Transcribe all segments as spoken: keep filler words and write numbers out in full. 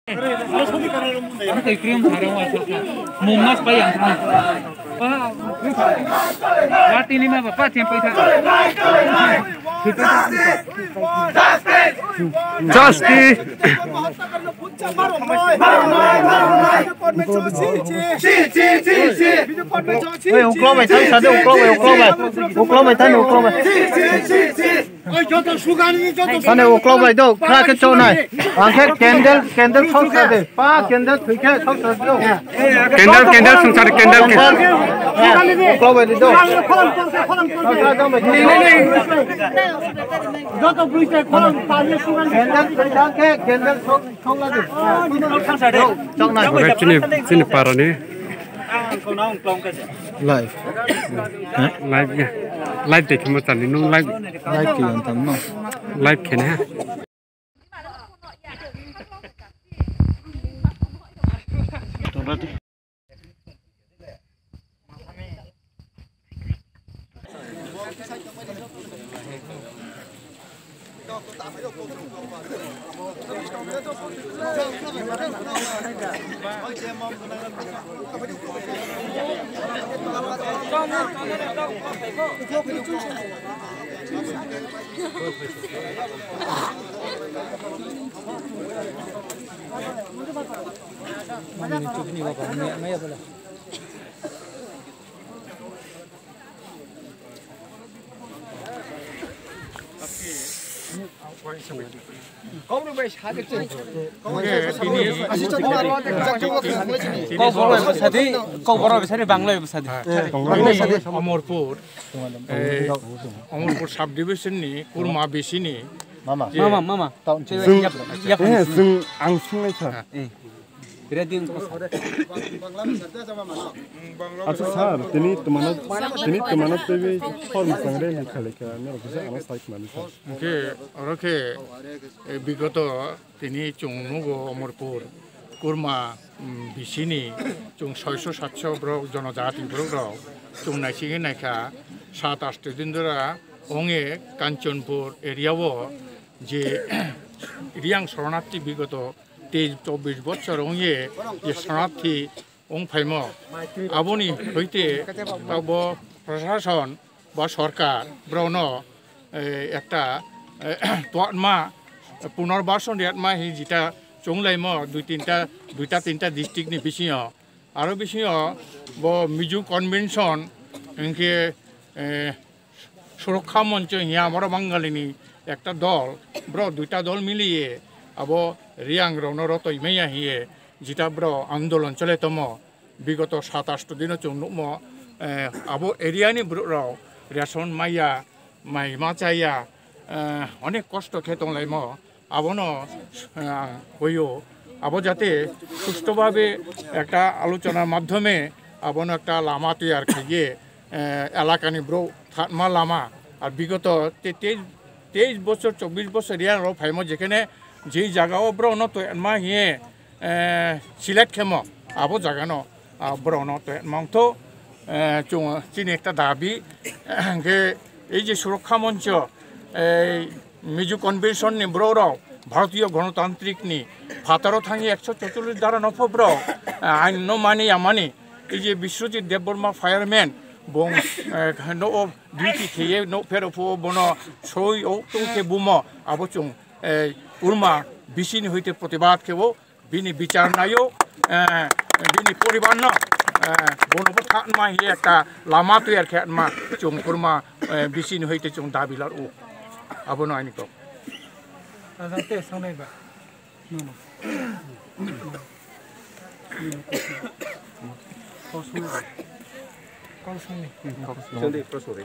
cái cream thả ra ngoài mồm mắt bayอย่างthằng àว่าทีนี้มาแบบป้าเทียมไปทาง Justice 왜 오클로 왜 타는 사대 오클로 왜 오클로 왜 오클로 왜 타는 오클로 왜 사대 오클로 왜도 크라켓 좋네 안케 캔들 캔들 성사대 빠 캔들 그게 성사대요 캔들 캔들 성사대 캔들 오클로 왜도 저도 브리스 콜 파리 수간 캔들 그렇게 캔들 성사대 성사대 정말 그래 진이 진이 빠르네 live live nha live để chúng ta nhìn nó live live kỳ lần thắm nó live cái này 거울을 왜 사겠지? câu 사대 câu বড় সাথে বাংলায় সাথে Amarpur Amarpur sub ডিভিশননি কুরমা বেশিনি 마마 마마 마마 승 앙승내차 그래딘 अच्छा sir तिनी तुम्हारा तिनी तुम्हारा पे भी फॉर्म संग्रह लिखा लेके मेरे को आना साइट में लिखा ओके ओके বিগত তিনি চুংনুগো অমরপুর কুরমা বিশিনি চুং ছয়শো সাতশো ব্রক জনজাতি ব্রক চুং নাইসিগে নাইখা সাত আট দিন ধরে অঙে কাঞ্চনপুর এরিয়াও যে রিয়াং শরণার্থী বিগত তেইশ চব্বিশ বছর অঙে যে শরণার্থী অং ফাইম আবনি হইতে প্রশাসন বা সরকার ব্রন একটা তোয়াতমা পুনর্বাসন রেটমা হি যেটা চংলাইম দুই তিনটা দুইটা তিনটা ডিস্ট্রিক্টনি বিশিয় আরও বিশিয় ব মিজু কনভেনশন এনকে সুরক্ষা মঞ্চ হিয়া আমার বাঙালিনি একটা দল ব্র দুইটা দল মিলিয়ে আবো রিয়াং রনরত ইমেয়া হিয়ে যেটা ব্র আন্দোলন চলে তম বিগত সাত আষ্ট দিন চৌনুম আবো এরিয়ানি ব্রাও রেশন মাইয়া মাই মাচাইয়া অনেক কষ্ট খেতলাইম আবন হইও আবো যাতে সুষ্ঠুভাবে একটা আলোচনার মাধ্যমে আবন একটা লামা তৈয়ার খেয়ে এলাকানি ব্রো থাতমা লামা আর বিগত তেইশ তেইশ বছর চব্বিশ বছর রিয়াং র ফাইম যেখানে যেই জায়গাও ব্রন তৈয়ারমা হিয়ে সিলেক্ট খেম আবো জায়গানো ব্রন তৈয়ারমাংথ চুং চিনি একটা দাবি এই যে সুরক্ষা মঞ্চ এই মিজু কনভেনশন নি ব্ররাও ভারতীয় গণতান্ত্রিক নি ফাতারও থাকি একশো চৌচল্লিশ দ্বারা নফব্র আইন ন মানি আমানি এই যে বিশ্বজিৎ দেববর্মা ফায়ারম্যান বং নো ডিউটি খেয়ে নো ফেরফো বন সই ও টুকে বুম আবচুং উর্মা বিশিনি হইতে প্রতিবাদ কেব বিনি বিচার নাইও বিনি পরিবার ন বনব থাকমা হি একটা লামা তৈয়ার খেতমা চুং কুরমা বিশিনি হইতে চুং দাবিলার ও আবনো আইনি তো আজাতে সানাইবা নো কসুনি কসুনি 저기 프로소리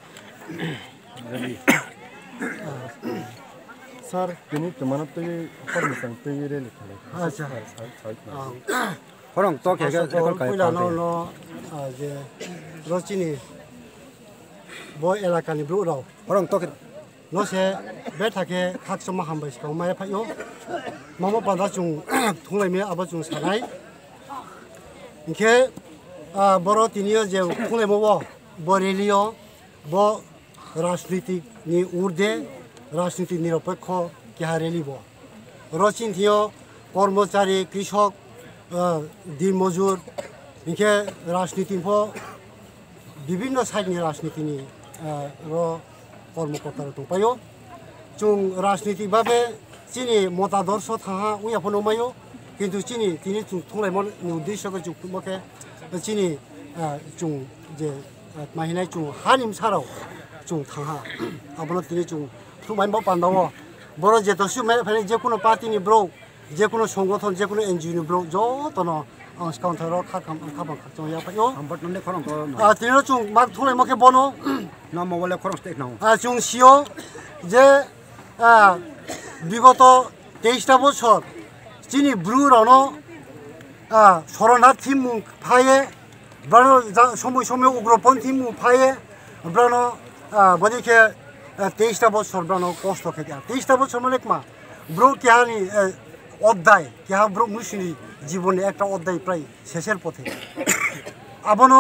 सर तिनी तुम्हारा पे फॉर्म संग्रह पे ये लिखा लेके अच्छा साइट में 그럼 또 개가 그걸 나노노 아제 로치니 뭐 엘라카니 브로로 그럼 또 노세 베타게 각성마 한 번씩 엄마에 파요 마마 바다 중 통레미 아버 중 사나이 이게 아 버로 디니어 제 통레모워 버릴리오 뭐 राजनीतिक नि उर्दे राजनीतिक निरपेक्ष क्या रेली बो रोचिन थियो কর্মচারী কৃষক দিন মজুর ইনকে রাজনীতি বিভিন্ন সাইডनि রাজনীতিनि র কর্মকর্তারা দंफायो जों राजनीतिकभावे चिनि मतादर्श थाहा उयाफोर नमायो किन्तु चिनि तिनि थुंलायमोन उद्देश्यखौ जों मखे चिनि जों जे माहिनाय जों हानिम साराव जों थाहा आबनो तिनि जों थुंबायबो पान्दावो बर' जेतसु मे जेकुनो पार्टीनि ब्रौ जेकुनो संगठन जेकुनो एनजिअनि ब्रौ जतनो काउन्टाराव खाखाम खाबां खाथों याफायो आमबट नने खरं तो आ तिनो जों माग थुंलाय मखे बनो ना मबाइल खरं स्टेक नाउ आ जों सियो जे आ বিগত তেইশটা বছর চিনি ব্রুরানো শরণার্থী মুখ ফায়ে ব্রানো সময় সময় উগ্রপন্থী মুখ ফায়ে ব্রানো বদিকে তেইশটা বছর ব্রানো কষ্ট খেতে তেইশটা বছর মানে মা ব্রো কেহানি অধ্যায় কেহা ব্রো মুসিনি জীবনে একটা অধ্যায় প্রায় শেষের পথে আবনো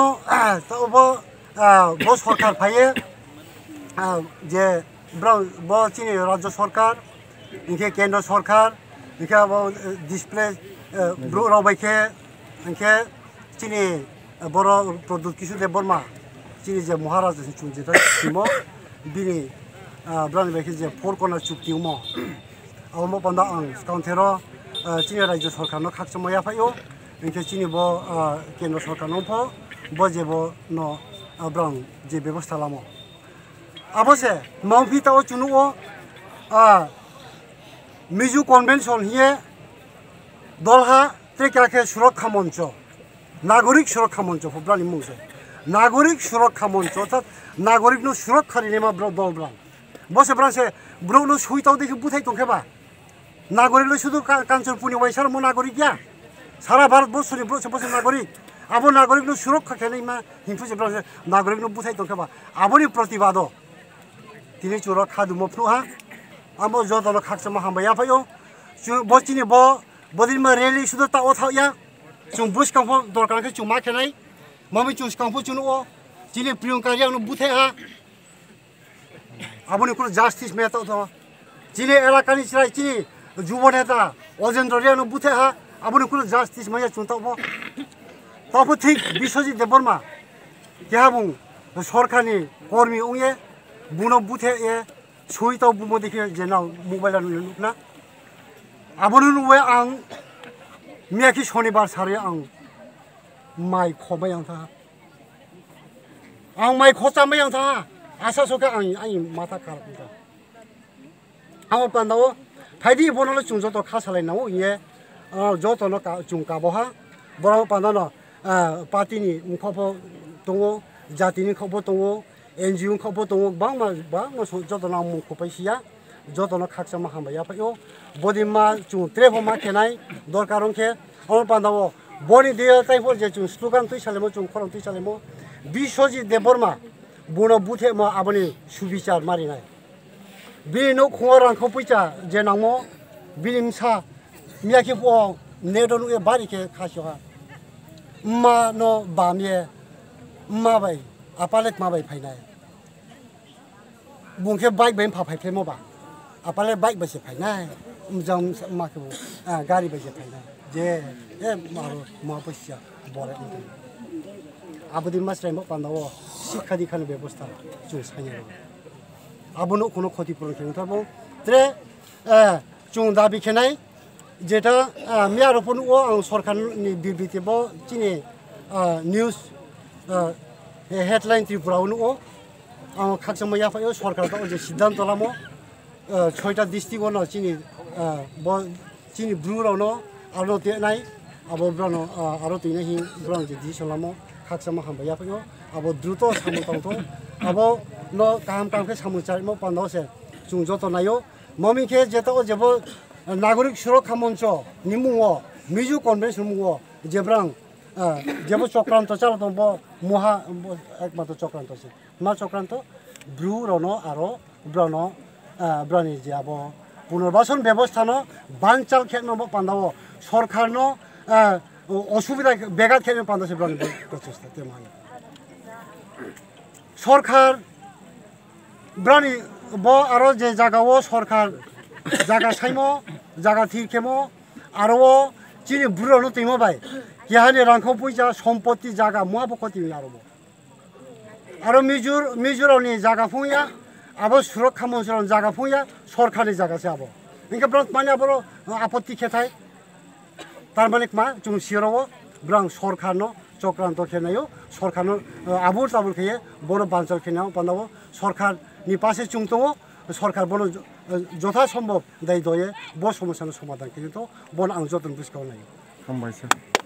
ব সরকার ফায়ে যে ব চিনি রাজ্য সরকার इनके केंद्र सरकार इनके अब डिस्प्ले ब्रो रावबायखे इनके चिनि बर' प्रदुत किशोर बर्मा चिनि जे महाराजा चुंजिता सिमो बिनि ब्रानि बायखे जे फोर कर्नार चुक्ति उमो आवमो पन्दा आं काउन्टेरो चिनि राज्य सरकार न खाकसमो याफायो इनके चिनि ब केंद्र सरकार न फो ब जेबो न ब्रां जे व्यवस्था लामो अबसे मावफिता ओ चुनुओ आ मिजु कन्वेंशन हिए दलहा त्रिकाखे सुरक्षा मंच नागरिक सुरक्षा मंच फुब्रानि मुंसे नागरिक सुरक्षा मंच अर्थात नागरिक नो सुरक्षा निमा ब्र दल ब्रां बसे ब्रांसे ब्रो नो सुइताव देखि बुथाय तंखेबा नागरिक लो शुधु कांचनपुरनि वाइसार मो नागरिक या सारा भारत बर्षनि बसे बसे नागरिक आबो नागरिक नो सुरक्षा खेनै मा हिंफुसे ब्रांसे नागरिक नो बुथाय तंखेबा आबोनि प्रतिबाद तिनि चुरा खादुमो फ्लुहा आमो जतनो खाकसमा हामबाया फायो जों बचिनि ब बदिमा रेली सुदो ता अथाया जों बुसकांफो दरकारखे जों मा खेनाय मामि जों स्कांफो जुनो ओ जिनि प्रियंका यानो बुथाय हा आबोनि कुनो जस्टिस मेता तो जिनि एलाकानि सिराय जिनि जुब नेता अजेन्द्र यानो बुथाय हा आबोनि कुनो जस्टिस माया जों ताबो ताबो ठीक बिश्वजित देबबर्मा केहाबुं सरकारनि कर्मी उये बुनो बुथाय ए सुइताव बुमो देखि जेनाव मोबाइल नुना आबोनो नुबाय आं मियाखि शनिबार सारे आं माइ खबाय आं था आं माइ खचामबाय आं था आसा सके आं आं माथा खारखा आं पान्दाव फाइदि बनलो जों जत खासालायनाव इये जतनो जों काबहा बराव पान्दानो पार्टीनि खबो दङ जातिनि खबो दङ एनजिअ खबो दङ बांमा बांमा जतनो मुखपायसिया जतनो खाकसमा हामबाया फायो बदिमा जों ट्रेफो मा खेनाय दरकारंखे आं पान्दाव बनि दे टाइपो जे जों स्लोगान तै सालेमो जों खरं तै सालेमो बिश्वजित देबबर्मा बुनो बुथे मा आबनि सुबिचार मारिनाय बिनि न खंरांखौ फैसा जे नामो बिनिमसा मियाखि प नेदनु ए बारिखे खासिहा मा न बामे माबाय आपालेक माबाय फायनाय बुंखे बाइक बेन फाफायफ्ले मबा आपाले बाइक बसे फायनाय मोजां माखौ गारि बसे फायनाय जे ए मारो मा बसिया बरे आबोदि मास्राय म पान्दाव शिक्षा दीक्षानि व्यवस्था जों सायो आबोनो कोनो क्षतिपूरण खेंथाबो त्रे जों दाबि खेनाय जेटा मियारफोरनो आं सरकारनि बिबिटिबो चिनि निउज हेडलाइन त्रिपुरावनो आं खाकसमा याफायो सरकार जे सिद्धांत लामो छयटा डिस्ट्रिक्टआवनो चिनि ब चिनि ब्रुरावनो आरो तेनाय आबो ब्रानो आरो तेनाय हि ब्रानो जे डिसिसन लामो खाकसमा हामबा याफायो आबो द्रुत सामु तांतो आबो न काम कामखे सामु चारमो पान्दावसे जों जत नायो ममिखे जेता जेबो नागरिक सुरक्षा मंच निमुओ मिजु कन्वेंशन मुओ जेब्रां जेबो चक्रांत चालतो ब महा एकमात्र चक्रांत से मा चक्रांत ब्रु रनो आरो ब्रानो ब्रानि जे आबो पुनर्बासन व्यवस्था न बानचाल खेनो पान्दाव सरकार न असुविधा बेगात खेनो पान्दासे ब्रानि प्रचेष्टा तेमान सरकार ब्रानि ब आरो जे जागाव सरकार जागा साइमो जागा थिरखेमो 아로 지금 불어는 또 이모 봐요. 야한이 랑코 보이자 সম্পত্তি 자가 뭐하고 거티미 아로고. 아로 미주 미주로니 자가 풍이야. 아버 수락하면서는 자가 풍이야. 서울카리 자가 세아버. 그러니까 그런 많이 아버로 아포티 캐타이. তারমানে মা তুমি সিরো ব্রাং সরকারনো চক্রান্ত খেনায়ও সরকারনো আবুল তাবুল খেয়ে বড় বাঞ্চল খেনাও বানাবো সরকার নি পাশে চুংতো সরকার বড় যথাসম্ভব দায়ী দয়ে ব সমস্যার সমাধান কিন্তু বন আং যতন বুঝকাও নাই হামবাইসে